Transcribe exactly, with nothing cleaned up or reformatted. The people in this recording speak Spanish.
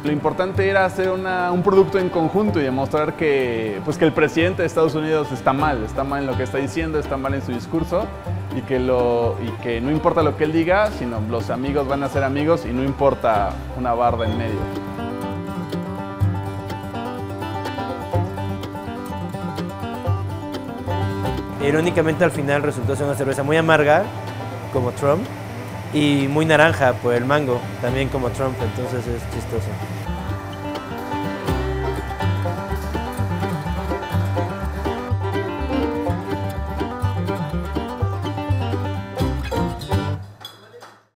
lo importante era hacer una, un producto en conjunto y demostrar que, pues, que el presidente de Estados Unidos está mal, está mal en lo que está diciendo, está mal en su discurso y que, lo, y que no importa lo que él diga, sino los amigos van a ser amigos y no importa una barda en medio. Irónicamente al final resultó ser una cerveza muy amarga, como Trump, y muy naranja por el mango, también como Trump, entonces es chistoso.